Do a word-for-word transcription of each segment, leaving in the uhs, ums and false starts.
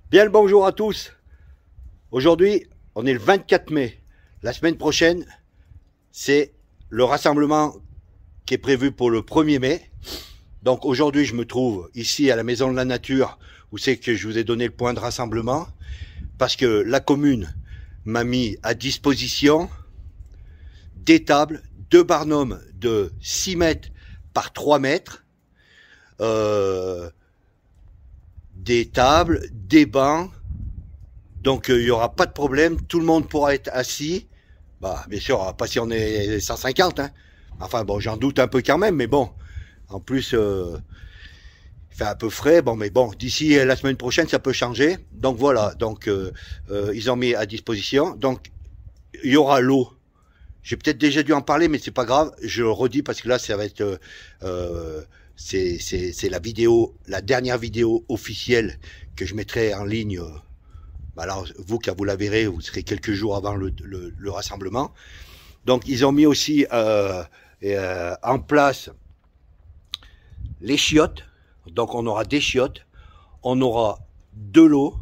Bien le bonjour à tous. Aujourd'hui, on est le vingt-quatre mai. La semaine prochaine, c'est le rassemblement qui est prévu pour le premier mai. Donc aujourd'hui, je me trouve ici à la Maison de la Nature, où c'est que je vous ai donné le point de rassemblement, parce que la commune m'a mis à disposition des tables, deux barnums de six mètres par trois mètres, euh, des tables, des bancs. Donc il euh, n'y aura pas de problème, tout le monde pourra être assis. Bah bien sûr, pas si on est cent cinquante, hein. Enfin bon, j'en doute un peu quand même, mais bon. En plus, euh, il fait un peu frais, bon, mais bon, d'ici la semaine prochaine, ça peut changer. Donc voilà, donc euh, euh, ils ont mis à disposition. Donc il y aura l'eau. J'ai peut-être déjà dû en parler, mais c'est pas grave. Je le redis parce que là, ça va être, euh, euh, c'est c'est la vidéo, la dernière vidéo officielle que je mettrai en ligne. Euh, Alors, vous, quand vous la verrez, vous serez quelques jours avant le, le, le rassemblement. Donc, ils ont mis aussi euh, euh, en place les chiottes. Donc, on aura des chiottes, on aura de l'eau.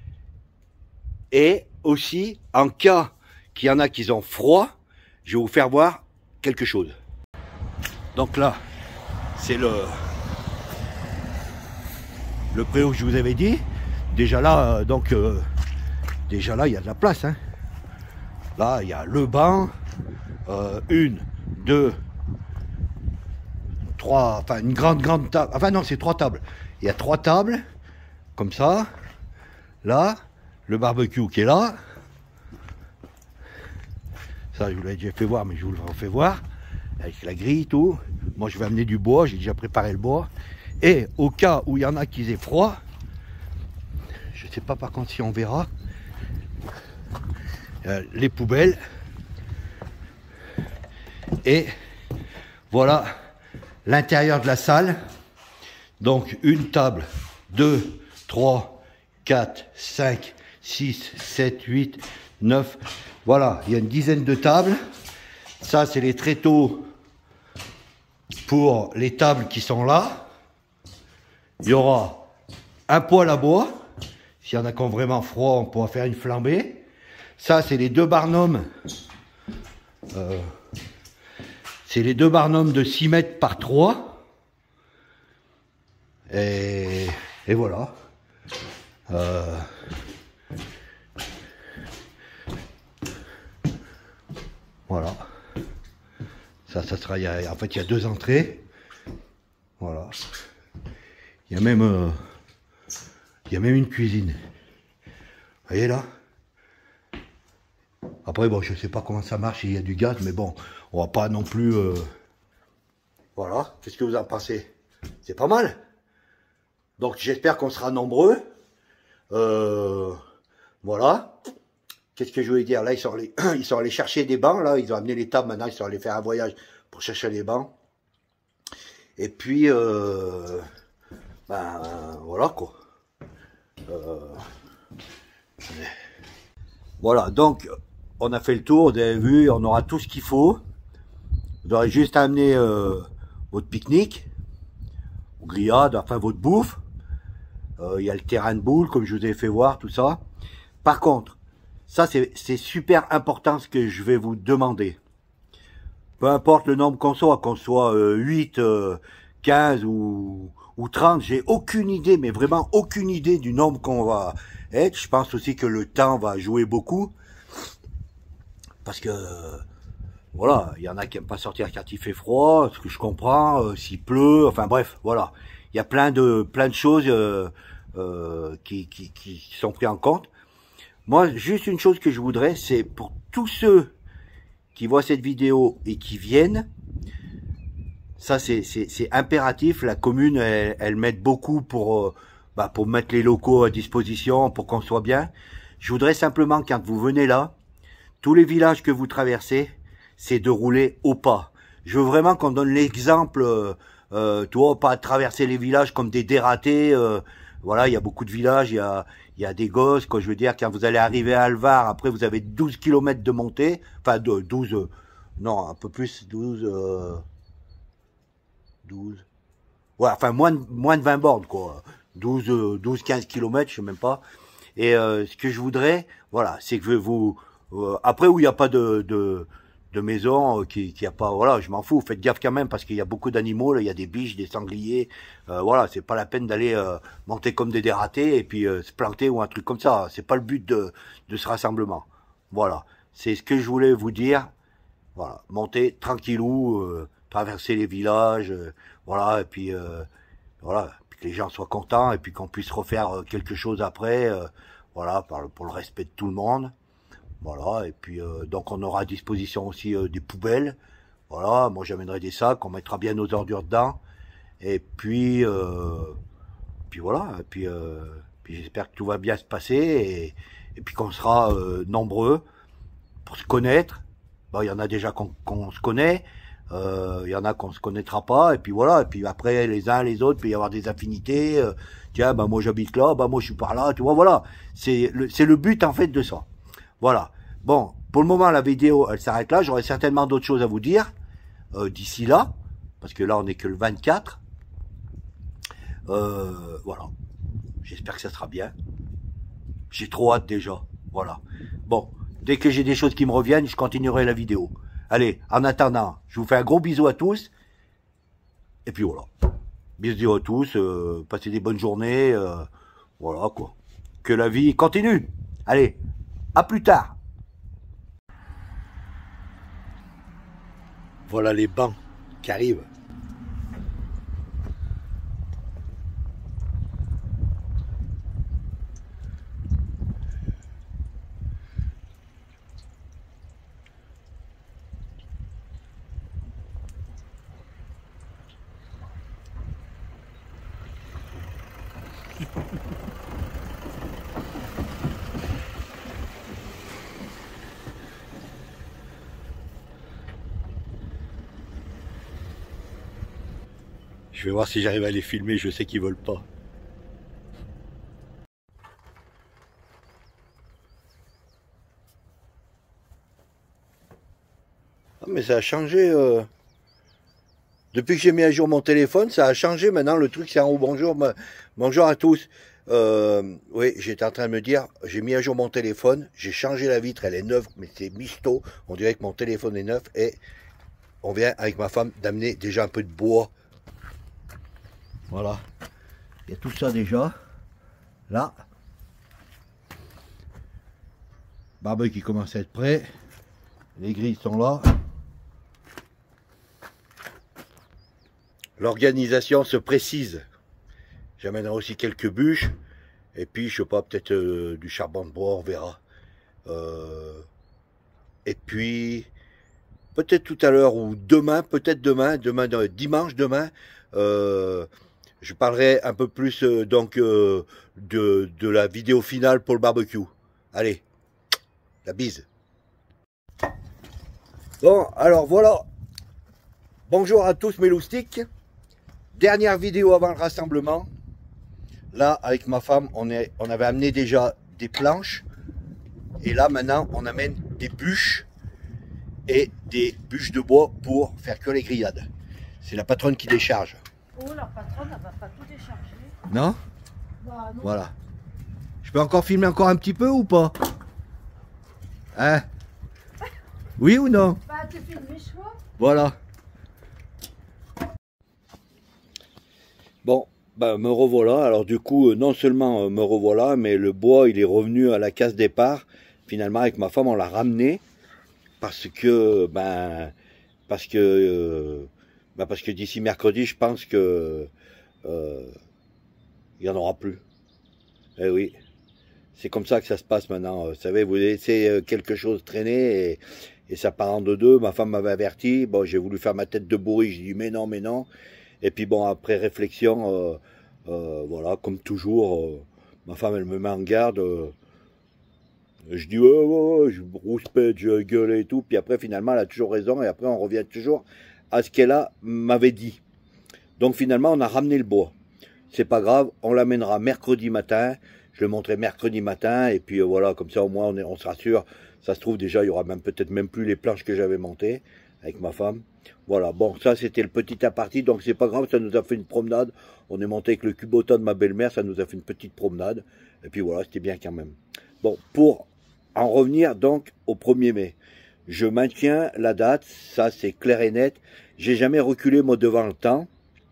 Et aussi, en cas qu'il y en a qui ont froid, je vais vous faire voir quelque chose. Donc là, c'est le, le préau que je vous avais dit. Déjà là, donc... Euh, Déjà là, il y a de la place. Hein. Là, il y a le banc. Euh, une, deux, trois. Enfin, une grande, grande table. Enfin, non, c'est trois tables. Il y a trois tables. Comme ça. Là. Le barbecue qui est là. Ça, je vous l'ai déjà fait voir, mais je vous le refais voir. Avec la grille, tout. Moi, je vais amener du bois. J'ai déjà préparé le bois. Et au cas où il y en a qui aient froid. Je ne sais pas par contre si on verra. Euh, les poubelles et voilà l'intérieur de la salle. Donc une table, deux, trois, quatre, cinq, six, sept, huit, neuf, voilà, il y a une dizaine de tables. Ça c'est les tréteaux pour les tables qui sont là. Il y aura un poêle à bois, s'il y en a qui ont vraiment froid, on pourra faire une flambée. Ça, c'est les deux barnums. Euh, c'est les deux barnums de six mètres par trois. Et, et voilà. Euh, voilà. Ça, ça sera. Y a, en fait, il y a deux entrées. Voilà. Il y a même. Euh, il y a même une cuisine. Vous voyez là? Après, bon, je sais pas comment ça marche, il y a du gaz, mais bon, on va pas non plus... Euh... Voilà, qu'est-ce que vous en pensez? C'est pas mal. Donc, j'espère qu'on sera nombreux. Euh... Voilà. Qu'est-ce que je voulais dire? Là, ils sont, allés... ils sont allés chercher des bancs, là, ils ont amené les tables, maintenant, ils sont allés faire un voyage pour chercher les bancs. Et puis, euh... ben, voilà, quoi. Euh... Voilà, donc... On a fait le tour, vous avez vu, on aura tout ce qu'il faut. Vous aurez juste à amener euh, votre pique-nique, vos grillades, enfin votre bouffe. Il euh, y a le terrain de boule, comme je vous ai fait voir, tout ça. Par contre, ça c'est super important ce que je vais vous demander. Peu importe le nombre qu'on soit, qu'on soit euh, huit, euh, quinze ou, ou trente, j'ai aucune idée, mais vraiment aucune idée du nombre qu'on va être. Je pense aussi que le temps va jouer beaucoup. Parce que, euh, voilà, il y en a qui n'aiment pas sortir quand il fait froid, ce que je comprends, euh, s'il pleut, enfin bref, voilà. Il y a plein de plein de choses euh, euh, qui, qui, qui sont prises en compte. Moi, juste une chose que je voudrais, c'est pour tous ceux qui voient cette vidéo et qui viennent, ça c'est impératif, la commune, elle, elle met beaucoup pour, euh, bah, pour mettre les locaux à disposition, pour qu'on soit bien. Je voudrais simplement, quand vous venez là, tous les villages que vous traversez, c'est de rouler au pas. Je veux vraiment qu'on donne l'exemple, euh, euh, tu vois, pas traverser les villages comme des dératés. Euh, voilà, il y a beaucoup de villages, il y a, il y a des gosses, quoi. Je veux dire, quand vous allez arriver à Alvar, après vous avez douze kilomètres de montée, enfin de douze, euh, non, un peu plus, douze, euh, douze. Ouais, enfin moins de, moins de vingt bornes, quoi. douze, douze, quinze kilomètres, je sais même pas. Et euh, ce que je voudrais, voilà, c'est que vous, euh, après où il n'y a pas de, de, de maison, euh, qui, qui a pas, voilà, je m'en fous. Faites gaffe quand même parce qu'il y a beaucoup d'animaux, là, il y a des biches, des sangliers, euh, voilà, c'est pas la peine d'aller euh, monter comme des dératés et puis euh, se planter ou un truc comme ça. C'est pas le but de, de ce rassemblement. Voilà, c'est ce que je voulais vous dire. Voilà, monter tranquillou, euh, traverser les villages, euh, voilà, et puis euh, voilà, puis que les gens soient contents et puis qu'on puisse refaire quelque chose après, euh, voilà, pour, pour le respect de tout le monde. Voilà, et puis euh, donc on aura à disposition aussi euh, des poubelles. Voilà, moi j'amènerai des sacs, on mettra bien nos ordures dedans. Et puis, euh, puis voilà, et puis, euh, puis j'espère que tout va bien se passer et, et puis qu'on sera euh, nombreux pour se connaître. Bon, il y en a déjà qu'on qu'on se connaît, euh, il y en a qu'on se connaîtra pas, et puis voilà, et puis après les uns les autres, il peut y avoir des affinités. Euh, tiens, bah moi j'habite là, bah moi je suis par là, tu vois, voilà. C'est le, c'est le but en fait de ça. Voilà. Bon, pour le moment la vidéo elle s'arrête là. J'aurai certainement d'autres choses à vous dire euh, d'ici là, parce que là on n'est que le vingt-quatre. Euh, voilà. J'espère que ça sera bien. J'ai trop hâte déjà. Voilà. Bon, dès que j'ai des choses qui me reviennent, je continuerai la vidéo. Allez, en attendant, je vous fais un gros bisou à tous. Et puis voilà. Bisous à tous. Euh, passez des bonnes journées. Euh, voilà quoi. Que la vie continue. Allez, à plus tard. Voilà les bancs qui arrivent. Je vais voir si j'arrive à les filmer, je sais qu'ils veulent pas. Ah mais ça a changé. Euh... Depuis que j'ai mis à jour mon téléphone, ça a changé. Maintenant le truc c'est en haut. Bonjour, bonjour à tous. Euh, oui, j'étais en train de me dire, j'ai mis à jour mon téléphone, j'ai changé la vitre, elle est neuve, mais c'est misto. On dirait que mon téléphone est neuf et on vient avec ma femme d'amener déjà un peu de bois. Voilà. Il y a tout ça déjà. Là. Barbecue qui commence à être prêt. Les grilles sont là. L'organisation se précise. J'amènerai aussi quelques bûches. Et puis, je sais pas, peut-être euh, du charbon de bois, on verra. Euh, et puis, peut-être tout à l'heure ou demain, peut-être demain, demain, dimanche, demain, euh, je parlerai un peu plus euh, donc euh, de, de la vidéo finale pour le barbecue. Allez, la bise. Bon, alors voilà. Bonjour à tous mes loustiques. Dernière vidéo avant le rassemblement. Là, avec ma femme, on, est, on avait amené déjà des planches. Et là, maintenant, on amène des bûches et des bûches de bois pour faire cuire les grillades. C'est la patronne qui décharge. Oh, la patronne, elle va pas tout décharger. Non? Bah, non. Voilà. Je peux encore filmer encore un petit peu ou pas? Hein? Oui ou non? Bah, tu filmes mes choix. Voilà. Bon, ben me revoilà. Alors du coup, non seulement euh, me revoilà, mais le bois, il est revenu à la case départ. Finalement, avec ma femme, on l'a ramené parce que, ben, parce que, euh, ben parce que d'ici mercredi, je pense que euh, il y en aura plus. Eh oui, c'est comme ça que ça se passe maintenant. Vous savez, vous laissez quelque chose traîner et, et ça part en deux deux. Ma femme m'avait averti. Bon, j'ai voulu faire ma tête de bourri. J'ai dit mais non, mais non. Et puis bon, après réflexion, euh, euh, voilà, comme toujours, euh, ma femme, elle me met en garde. Euh, je dis, ouais, ouais, ouais, je rouspète, je gueule et tout. Puis après, finalement, elle a toujours raison. Et après, on revient toujours à ce qu'elle a m'avait dit. Donc finalement, on a ramené le bois. C'est pas grave, on l'amènera mercredi matin. Je le montrerai mercredi matin. Et puis euh, voilà, comme ça, au moins, on, est, on se rassure. Ça se trouve, déjà, il y aura même peut-être même plus les planches que j'avais montées avec ma femme. Voilà, bon, ça c'était le petit aparté, donc c'est pas grave, ça nous a fait une promenade. On est monté avec le Kubota de ma belle-mère, ça nous a fait une petite promenade. Et puis voilà, c'était bien quand même. Bon, pour en revenir donc au premier mai, je maintiens la date, ça c'est clair et net. J'ai jamais reculé moi devant le temps.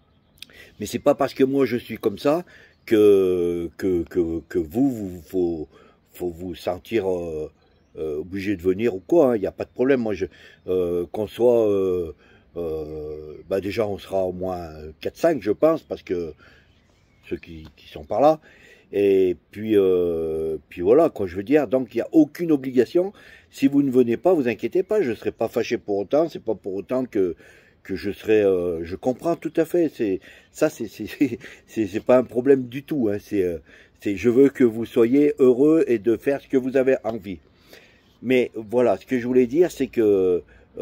Mais c'est pas parce que moi je suis comme ça que, que, que, que vous, vous, faut, faut vous sentir euh, euh, obligé de venir ou quoi. Il n'y a pas de problème. Moi, je, euh, qu'on soit, euh, euh, bah déjà, on sera au moins quatre cinq, je pense, parce que ceux qui, qui sont par là. Et puis, euh, puis voilà, quoi, je veux dire. Donc, il n'y a aucune obligation. Si vous ne venez pas, vous inquiétez pas, je ne serai pas fâché pour autant. C'est pas pour autant que que je serai, euh, je comprends tout à fait. C'est ça, c'est c'est c'est c'est pas un problème du tout. Hein. C'est euh, c'est je veux que vous soyez heureux et de faire ce que vous avez envie. Mais voilà, ce que je voulais dire, c'est que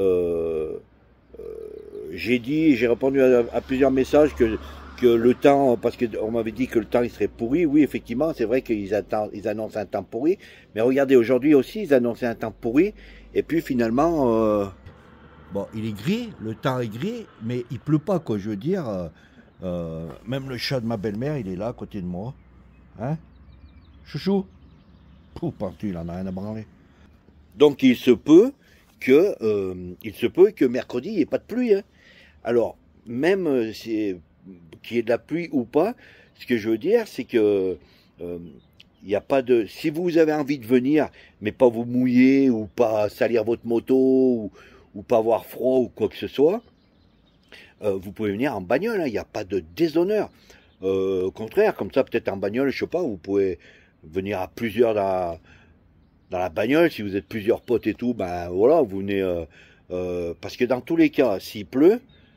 euh, euh, j'ai dit, j'ai répondu à, à plusieurs messages que que le temps, parce qu'on m'avait dit que le temps il serait pourri. Oui, effectivement, c'est vrai qu'ils attendent, ils annoncent un temps pourri. Mais regardez, aujourd'hui aussi, ils annonçaient un temps pourri. Et puis finalement. Euh, Bon, il est gris, le temps est gris, mais il pleut pas, quoi, je veux dire. Euh, euh, même le chat de ma belle-mère, il est là, à côté de moi. Hein? Chouchou? Pouf, partout, il en a rien à branler. Donc, il se peut que, euh, il se peut que mercredi, il n'y ait pas de pluie. Hein. Alors, même euh, si, qu'il y ait de la pluie ou pas, ce que je veux dire, c'est que euh, il n'y a pas de. Si vous avez envie de venir, mais pas vous mouiller ou pas salir votre moto ou, ou pas avoir froid ou quoi que ce soit, euh, vous pouvez venir en bagnole, il hein, n'y a pas de déshonneur. Euh, au contraire, comme ça, peut-être en bagnole, je sais pas, vous pouvez venir à plusieurs dans la, dans la bagnole, si vous êtes plusieurs potes et tout, ben voilà, vous venez... Euh, euh, parce que dans tous les cas, s'il pleut,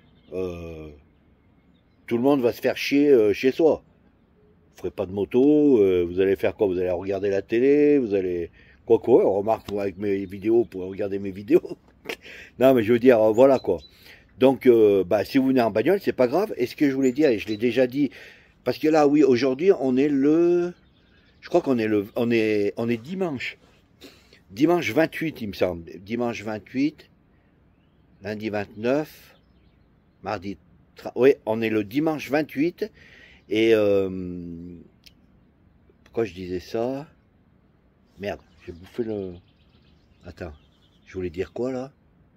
euh, tout le monde va se faire chier euh, chez soi. Vous ferez pas de moto, euh, vous allez faire quoi? Vous allez regarder la télé, vous allez... Quoi quoi, on remarque avec mes vidéos, vous pouvez regarder mes vidéos. Non, mais je veux dire, euh, voilà quoi. Donc, euh, bah, si vous venez en bagnole, c'est pas grave. Et ce que je voulais dire, et je l'ai déjà dit, parce que là, oui, aujourd'hui, on est le, je crois qu'on est le, on est, on est dimanche, dimanche vingt-huit, il me semble, dimanche vingt-huit, lundi vingt-neuf, mardi, oui, on est le dimanche vingt-huit. Et euh, pourquoi je disais ça? Merde, j'ai bouffé le. Attends, je voulais dire quoi là?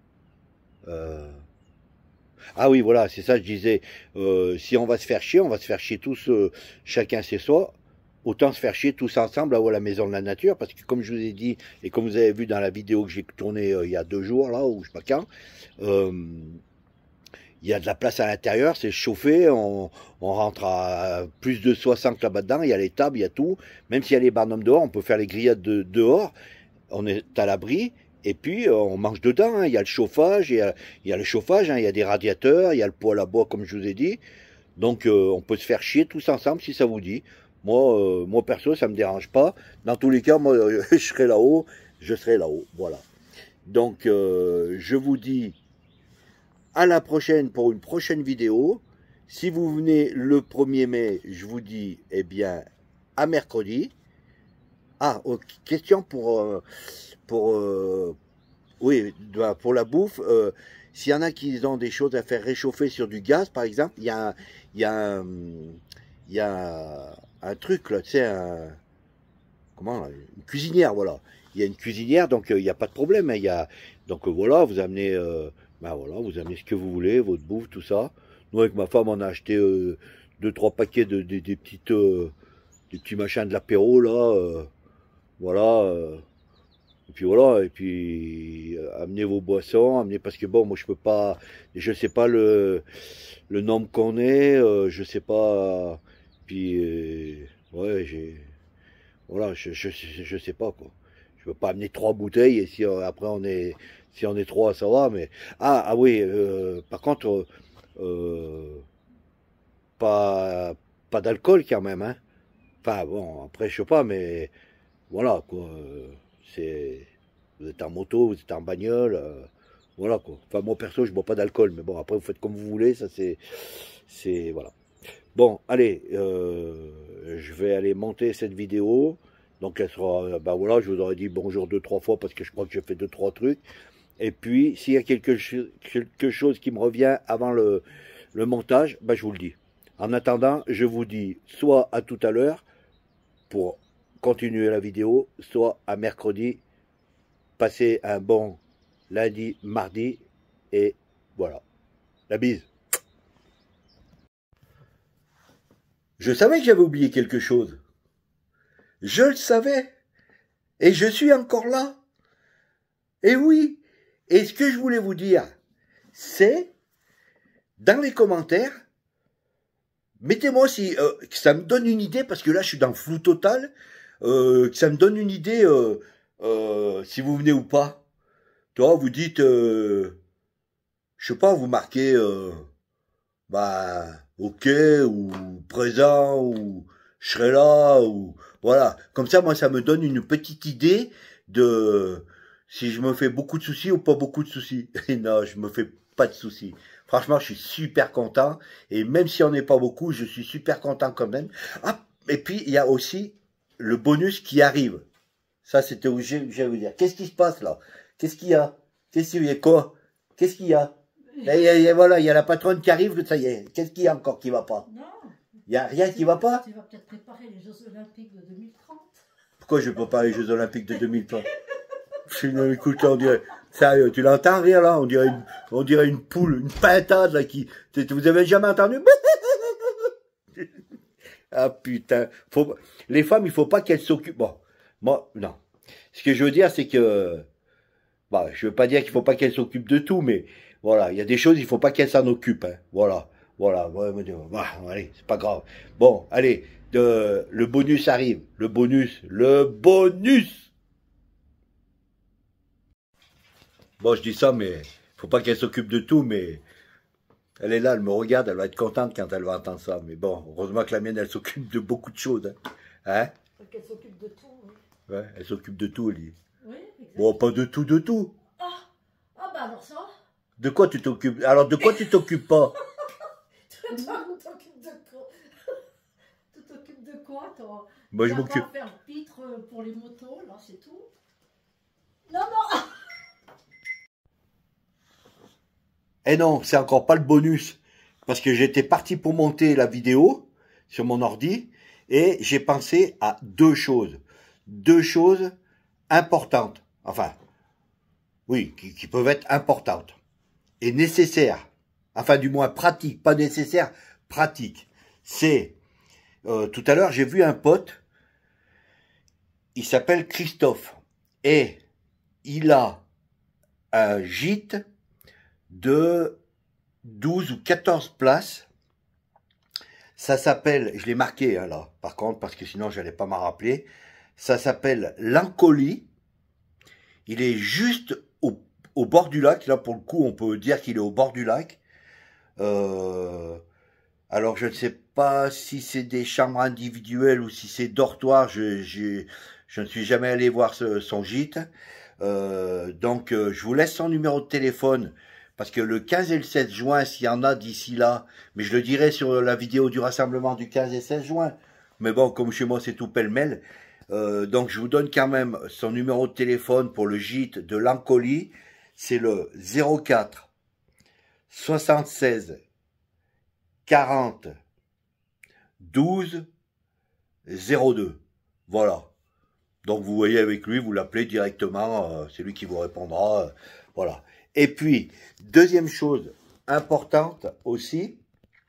Euh... Ah oui, voilà, c'est ça, je disais, euh, si on va se faire chier, on va se faire chier tous, euh, chacun chez soi, autant se faire chier tous ensemble à la maison de la nature, parce que comme je vous ai dit, et comme vous avez vu dans la vidéo que j'ai tournée euh, il y a deux jours, là, ou je sais pas quand, euh, il y a de la place à l'intérieur, c'est chauffé, on, on rentre à plus de soixante là-bas dedans, il y a les tables, il y a tout, même s'il y a les barnums dehors, on peut faire les grillades de, dehors, on est à l'abri, et puis on mange dedans, hein. Il y a le chauffage, il y a, il y a le chauffage, hein. Il y a des radiateurs, il y a le poêle à bois comme je vous ai dit, donc euh, on peut se faire chier tous ensemble si ça vous dit. Moi, euh, moi perso, ça me dérange pas. Dans tous les cas, moi, je serai là-haut, je serai là-haut, voilà. Donc, euh, je vous dis à la prochaine pour une prochaine vidéo. Si vous venez le premier mai, je vous dis, eh bien, à mercredi. Ah, okay, question pour, euh, pour, euh, oui, pour la bouffe. Euh, S'il y en a qui ont des choses à faire réchauffer sur du gaz, par exemple, il y a, il y a, un, il y a un truc là, tu sais, un, comment, une cuisinière, voilà. Il y a une cuisinière, donc euh, il n'y a pas de problème. Hein, il y a, donc euh, voilà, vous amenez, euh, ben voilà, vous amenez ce que vous voulez, votre bouffe, tout ça. Nous avec ma femme, on a acheté euh, deux, trois paquets de, de des petites, euh, des petits machins de l'apéro là. Euh, Voilà, euh, et puis voilà, et puis euh, amenez vos boissons, amenez parce que bon, moi je peux pas, je sais pas le le nombre qu'on est, euh, je sais pas, puis euh, ouais, j'ai, voilà, je, je je sais pas quoi, je peux pas amener trois bouteilles et si euh, après on est, si on est trois, ça va, mais ah ah oui, euh, par contre, euh, pas pas d'alcool quand même, hein, enfin bon, après je sais pas, mais voilà quoi, c'est, vous êtes en moto, vous êtes en bagnole, euh, voilà quoi. Enfin moi perso je bois pas d'alcool, mais bon après vous faites comme vous voulez, ça c'est, c'est voilà. Bon allez, euh, je vais aller monter cette vidéo, donc elle sera, ben voilà, je vous aurais dit bonjour deux trois fois parce que je crois que j'ai fait deux trois trucs. Et puis s'il y a quelque, quelque chose qui me revient avant le, le montage, ben je vous le dis. En attendant, je vous dis soit à tout à l'heure pour continuer la vidéo, soit à mercredi. Passez un bon lundi, mardi, et voilà. La bise. Je savais que j'avais oublié quelque chose. Je le savais. Et je suis encore là. Et oui. Et ce que je voulais vous dire, c'est, dans les commentaires, mettez-moi si euh, que ça me donne une idée, parce que là je suis dans le flou total, euh, que ça me donne une idée euh, euh, si vous venez ou pas. Toi, vous dites, euh, je sais pas, vous marquez, euh, bah, ok, ou présent, ou je serai là, ou voilà. Comme ça, moi, ça me donne une petite idée de si je me fais beaucoup de soucis ou pas beaucoup de soucis. Et non, je me fais pas de soucis. Franchement, je suis super content. Et même si on n'est pas beaucoup, je suis super content quand même. Ah, et puis, il y a aussi le bonus qui arrive. Ça, c'était où j'ai vous dire. Qu'est-ce qui se passe là? Qu'est-ce qu'il y a? Qu'est-ce qu'il y a? Quoi? Qu'est-ce qu'il y a? Là, y a, y a, voilà, il y a la patronne qui arrive, ça y est. Qu'est-ce qu'il y a encore qui va pas? Non. Il n'y a rien qui va pas? Tu vas peut-être préparer les Jeux Olympiques de deux mille trente. Pourquoi je ne peux pas les Jeux Olympiques de deux mille trente? Je écoute, on dirait, sérieux, tu l'entends rire là? On dirait une, on dirait une poule, une pintade là qui, vous avez jamais entendu? Ah putain, faut, les femmes, il faut pas qu'elles s'occupent. Bon, moi, non. Ce que je veux dire, c'est que, bah, je veux pas dire qu'il faut pas qu'elles s'occupent de tout, mais voilà, il y a des choses, il faut pas qu'elles s'en occupent. Hein. Voilà, voilà, ouais, bah, allez, c'est pas grave. Bon, allez, de, le bonus arrive, le bonus, le bonus. Bon, je dis ça, mais faut pas qu'elle s'occupe de tout, mais elle est là, elle me regarde, elle va être contente quand elle va entendre ça. Mais bon, heureusement que la mienne, elle s'occupe de beaucoup de choses. Hein, hein? Qu'elle s'occupe de tout, oui. Ouais, elle s'occupe de tout, elle dit. Oui, exactement. Bon, pas de tout, de tout. Ah, ah bah alors ça. De quoi tu t'occupes? Alors, de quoi tu t'occupes pas? Tu t'occupes de quoi? Tu t'occupes de quoi, toi? Moi, je Tu vas m'occupe. pas faire le pitre pour les motos, là, c'est tout. Non, non. Eh non, c'est encore pas le bonus. Parce que j'étais parti pour monter la vidéo sur mon ordi et j'ai pensé à deux choses. Deux choses importantes. Enfin, oui, qui, qui peuvent être importantes. Et nécessaires. Enfin, du moins pratiques. Pas nécessaires, pratiques. C'est, euh, tout à l'heure, j'ai vu un pote. Il s'appelle Christophe. Et il a un gîte de douze ou quatorze places. Ça s'appelle, je l'ai marqué hein, là, par contre, parce que sinon je n'allais pas m'en rappeler. Ça s'appelle l'Ancoly. Il est juste au, au bord du lac. Là, pour le coup, on peut dire qu'il est au bord du lac. Euh, alors, je ne sais pas si c'est des chambres individuelles ou si c'est dortoir. Je, je, je ne suis jamais allé voir ce, son gîte. Euh, donc, euh, je vous laisse son numéro de téléphone. Parce que le quinze et le seize juin, s'il y en a d'ici là, mais je le dirai sur la vidéo du rassemblement du quinze et seize juin. Mais bon, comme chez moi, c'est tout pêle-mêle. Euh, donc, je vous donne quand même son numéro de téléphone pour le gîte de l'Ancoly. C'est le zéro quatre soixante-seize quarante douze zéro deux. Voilà. Donc, vous voyez avec lui, vous l'appelez directement. Euh, c'est lui qui vous répondra. Euh, voilà. Et puis, deuxième chose importante aussi,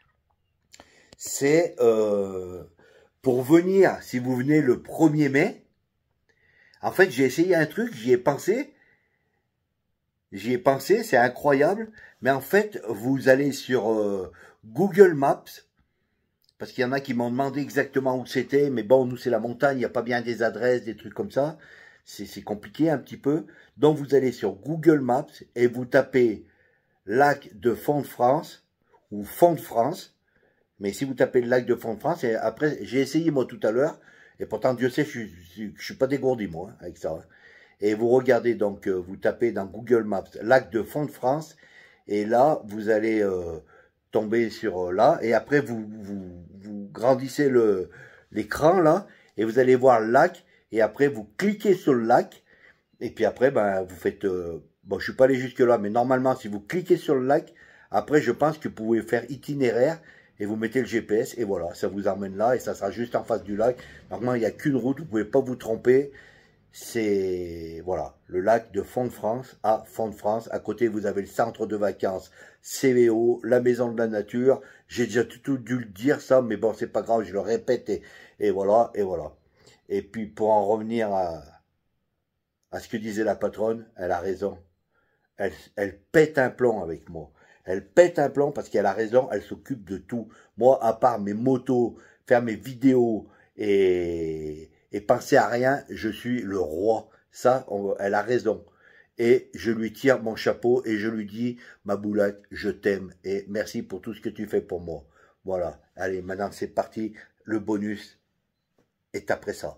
c'est euh, pour venir, si vous venez le premier mai, en fait, j'ai essayé un truc, j'y ai pensé, j'y ai pensé, c'est incroyable, mais en fait, vous allez sur euh, Google Maps, parce qu'il y en a qui m'ont demandé exactement où c'était, mais bon, nous, c'est la montagne, il n'y a pas bien des adresses, des trucs comme ça. C'est compliqué un petit peu. Donc, vous allez sur Google Maps et vous tapez lac de Font-de-France ou Font-de-France. Mais si vous tapez le lac de Font-de-France, et après, j'ai essayé moi tout à l'heure, et pourtant, Dieu sait, je ne suis pas dégourdi moi avec ça. Et vous regardez, donc, euh, vous tapez dans Google Maps lac de Font-de-France, et là, vous allez euh, tomber sur euh, là, et après, vous, vous, vous grandissez l'écran là, et vous allez voir le lac. Et après, vous cliquez sur le lac. Et puis après, ben, vous faites... Euh, bon, je suis pas allé jusque là, mais normalement, si vous cliquez sur le lac, après, je pense que vous pouvez faire itinéraire. et vous mettez le G P S et voilà, ça vous emmène là et ça sera juste en face du lac. Normalement, il n'y a qu'une route, vous pouvez pas vous tromper. C'est voilà le lac de Font-de-France à Font-de-France. À côté, vous avez le centre de vacances C V O, la maison de la nature. J'ai déjà tout dû le dire ça, mais bon, c'est pas grave, je le répète et, et voilà, et voilà. Et puis pour en revenir à, à ce que disait la patronne, elle a raison. Elle, elle pète un plomb avec moi. Elle pète un plomb parce qu'elle a raison, elle s'occupe de tout. Moi, à part mes motos, faire mes vidéos et, et penser à rien, je suis le roi. Ça, on, elle a raison. Et je lui tire mon chapeau et je lui dis, ma boulette, je t'aime et merci pour tout ce que tu fais pour moi. Voilà. Allez, maintenant c'est parti. Le bonus est après ça.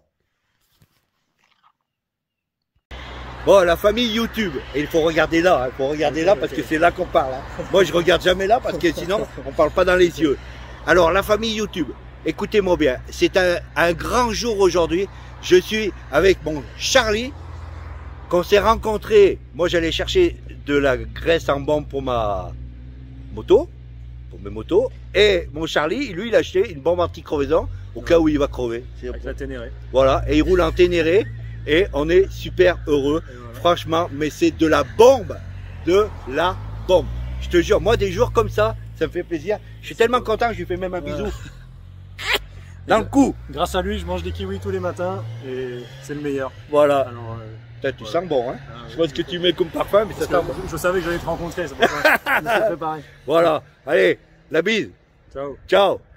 Bon, la famille YouTube, et il faut regarder là, il faut regarder là parce que c'est là qu'on parle. Hein. Moi, je regarde jamais là parce que sinon, on parle pas dans les yeux. Alors, la famille YouTube, écoutez-moi bien, c'est un, un grand jour aujourd'hui. Je suis avec mon Charlie, qu'on s'est rencontré. Moi, j'allais chercher de la graisse en bombe pour ma moto, pour mes motos, et mon Charlie, lui, il a acheté une bombe anti-crevaison au cas où il va crever. Avec la Ténéré. Voilà, et il roule en Ténéré. Et on est super heureux, voilà. Franchement, mais c'est de la bombe, de la bombe. Je te jure, moi des jours comme ça, ça me fait plaisir. Je suis tellement content que je lui fais même un voilà. bisou. Dans le cou. Grâce à lui, je mange des kiwis tous les matins et c'est le meilleur. Voilà. Alors, euh, tu voilà. sens bon, hein. Ah, je sais pas ce que tu mets comme parfum, mais ça sent bon. Je savais que j'allais te rencontrer, c'est pour ça. Je me suis préparé. Voilà, allez, la bise. Ciao. Ciao.